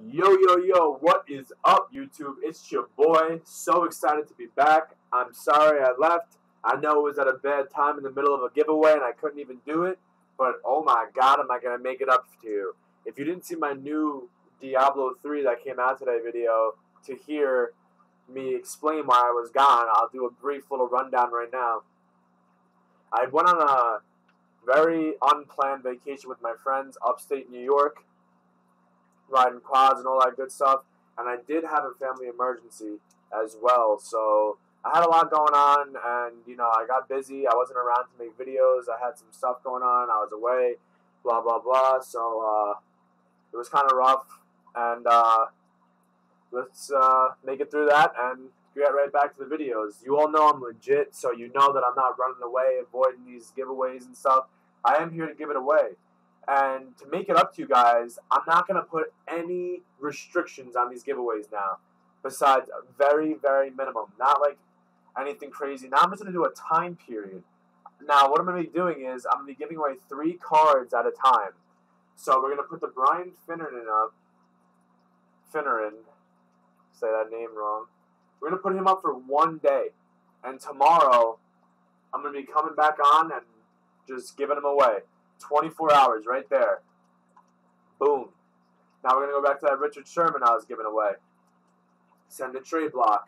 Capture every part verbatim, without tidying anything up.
Yo, yo, yo, what is up, YouTube? It's your boy. So excited to be back. I'm sorry I left. I know it was at a bad time in the middle of a giveaway and I couldn't even do it. But oh my god, am I going to make it up to you. If you didn't see my new Diablo three that came out today video to hear me explain why I was gone, I'll do a brief little rundown right now. I went on a very unplanned vacation with my friends upstate New York, riding quads and all that good stuff, and I did have a family emergency as well, so I had a lot going on, and you know, I got busy. I wasn't around to make videos. I had some stuff going on. I was away, blah blah blah, so uh, it was kind of rough, and uh, let's uh, make it through that and get right back to the videos. You all know I'm legit, so you know that I'm not running away, avoiding these giveaways and stuff. I am here to give it away. And to make it up to you guys, I'm not going to put any restrictions on these giveaways now, besides very, very minimum. Not like anything crazy. Now I'm just going to do a time period. Now what I'm going to be doing is I'm going to be giving away three cards at a time. So we're going to put the Brian Finneran up. Finneran. Say that name wrong. We're going to put him up for one day. And tomorrow, I'm going to be coming back on and just giving him away. twenty-four hours right there. Boom. Now we're going to go back to that Richard Sherman I was giving away. Send a trade block.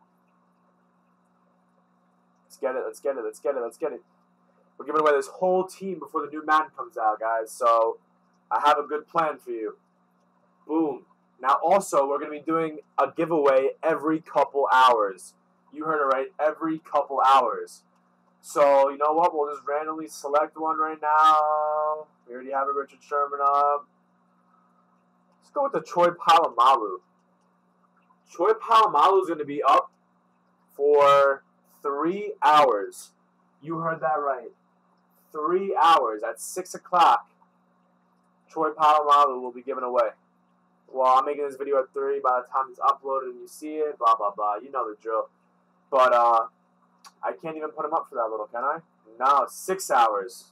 Let's get it, let's get it, let's get it, let's get it. We're giving away this whole team before the new Madden comes out, guys. So I have a good plan for you. Boom. Now also, we're going to be doing a giveaway every couple hours. You heard it right, every couple hours. So, you know what, we'll just randomly select one right now. We already have a Richard Sherman up. Let's go with the Troy Polamalu. Troy Polamalu is going to be up for three hours. You heard that right. Three hours. At six o'clock, Troy Polamalu will be given away. Well, I'm making this video at three. By the time it's uploaded and you see it, blah, blah, blah. You know the drill. But, uh... I can't even put him up for that little, can I? No, six hours.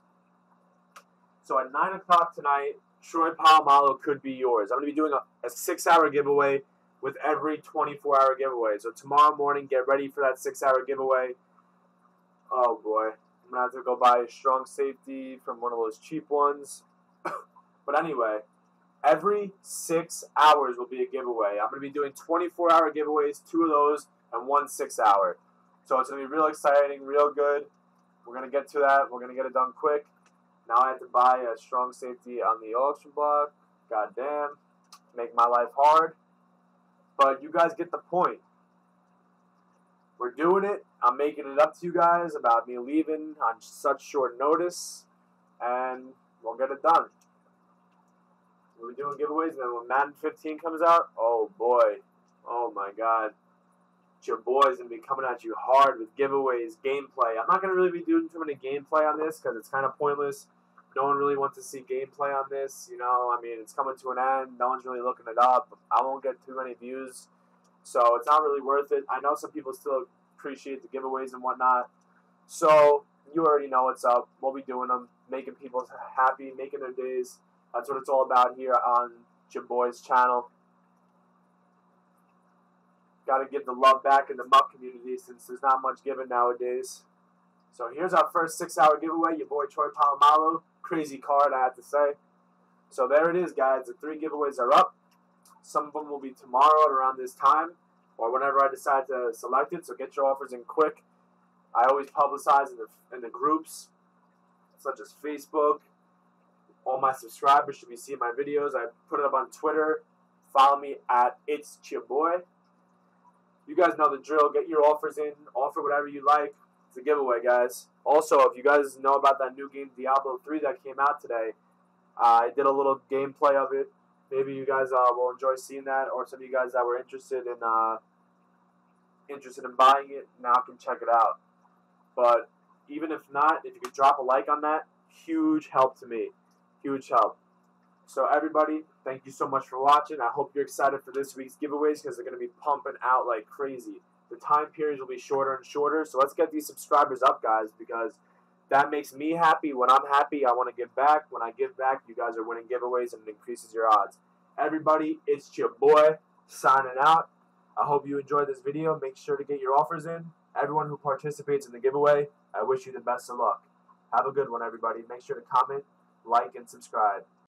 So at nine o'clock tonight, Troy Polamalu could be yours. I'm going to be doing a, a six-hour giveaway with every twenty-four hour giveaway. So tomorrow morning, get ready for that six-hour giveaway. Oh, boy. I'm going to have to go buy a strong safety from one of those cheap ones. But anyway, every six hours will be a giveaway. I'm going to be doing twenty-four hour giveaways, two of those, and one six-hour. So it's going to be real exciting, real good. We're going to get to that. We're going to get it done quick. Now I have to buy a strong safety on the auction block. God damn. Make my life hard. But you guys get the point. We're doing it. I'm making it up to you guys about me leaving on such short notice. And we'll get it done. We'll be doing giveaways. And then when Madden fifteen comes out, oh boy. Oh my god. Your boy's going to be coming at you hard with giveaways, gameplay. I'm not going to really be doing too many gameplay on this because it's kind of pointless. No one really wants to see gameplay on this. You know, I mean, it's coming to an end. No one's really looking it up. I won't get too many views. So it's not really worth it. I know some people still appreciate the giveaways and whatnot. So you already know what's up. We'll be doing them, making people happy, making their days. That's what it's all about here on your boy's channel. Got to give the love back in the Muck community since there's not much given nowadays. So here's our first six-hour giveaway. Your boy Troy Polamalu. Crazy card, I have to say. So there it is, guys. The three giveaways are up. Some of them will be tomorrow around this time or whenever I decide to select it. So get your offers in quick. I always publicize in the, in the groups such as Facebook. All my subscribers should be seeing my videos. I put it up on Twitter. Follow me at It's Your Boy. You guys know the drill. Get your offers in. Offer whatever you like. It's a giveaway, guys. Also, if you guys know about that new game, Diablo three, that came out today, uh, I did a little gameplay of it. Maybe you guys uh, will enjoy seeing that, or some of you guys that were interested in uh, interested in buying it, now can check it out. But even if not, if you could drop a like on that, huge help to me. Huge help. So everybody, thank you so much for watching. I hope you're excited for this week's giveaways because they're going to be pumping out like crazy. The time periods will be shorter and shorter. So let's get these subscribers up, guys, because that makes me happy. When I'm happy, I want to give back. When I give back, you guys are winning giveaways and it increases your odds. Everybody, it's your boy signing out. I hope you enjoyed this video. Make sure to get your offers in. Everyone who participates in the giveaway, I wish you the best of luck. Have a good one, everybody. Make sure to comment, like, and subscribe.